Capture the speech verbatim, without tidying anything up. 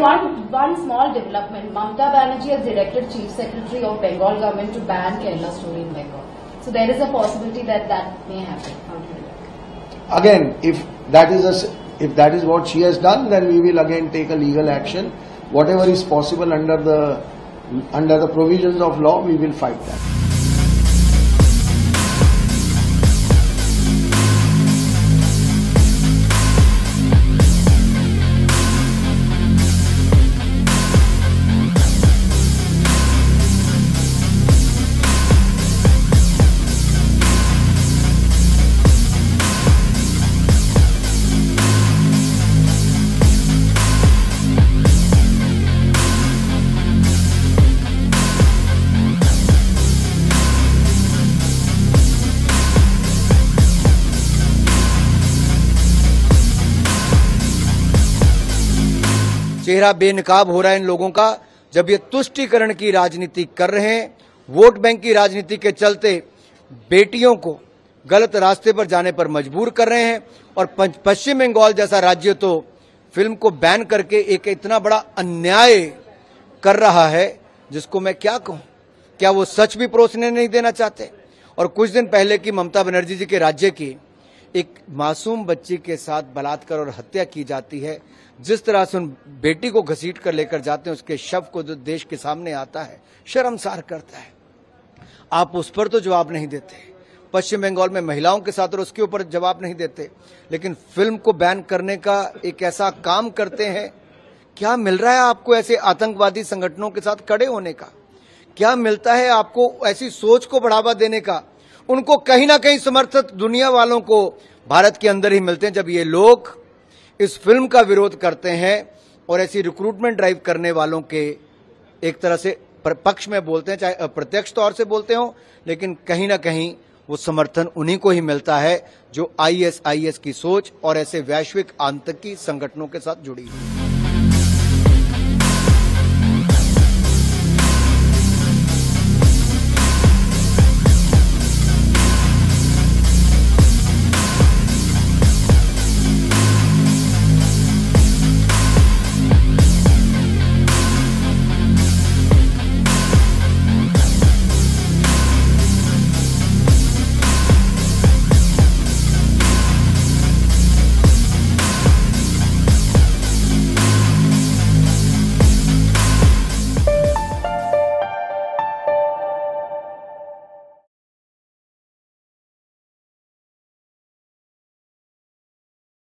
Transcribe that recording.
one one small development. Mamata Banerjee has directed Chief Secretary of Bengal government to ban Kerala story in Bengal. So there is a possibility that that may happen. Again, if that is a, if that is what she has done, then we will again take a legal action. Whatever is possible under the under the provisions of law, we will fight that. चेहरा बेनकाब हो रहा है इन लोगों का जब ये तुष्टीकरण की राजनीति कर रहे हैं, वोट बैंक की राजनीति के चलते बेटियों को गलत रास्ते पर जाने पर मजबूर कर रहे हैं। और पश्चिम बंगाल जैसा राज्य तो फिल्म को बैन करके एक इतना बड़ा अन्याय कर रहा है जिसको मैं क्या कहूं। क्या वो सच भी परोसने नहीं देना चाहते? और कुछ दिन पहले की ममता बनर्जी जी के राज्य की एक मासूम बच्ची के साथ बलात्कार और हत्या की जाती है, जिस तरह से उन बेटी को घसीट कर लेकर जाते हैं, उसके शव को जो देश के सामने आता है, शर्मसार करता है। आप उस पर तो जवाब नहीं देते, पश्चिम बंगाल में महिलाओं के साथ और उसके ऊपर जवाब नहीं देते, लेकिन फिल्म को बैन करने का एक ऐसा काम करते हैं। क्या मिल रहा है आपको ऐसे आतंकवादी संगठनों के साथ खड़े होने का? क्या मिलता है आपको ऐसी सोच को बढ़ावा देने का? उनको कहीं ना कहीं समर्थक दुनिया वालों को भारत के अंदर ही मिलते हैं। जब ये लोग इस फिल्म का विरोध करते हैं और ऐसी रिक्रूटमेंट ड्राइव करने वालों के एक तरह से पक्ष में बोलते हैं, चाहे अप्रत्यक्ष तौर से बोलते हो, लेकिन कहीं ना कहीं वो समर्थन उन्हीं को ही मिलता है जो आईएसआईएस की सोच और ऐसे वैश्विक आतंकी संगठनों के साथ जुड़ी है।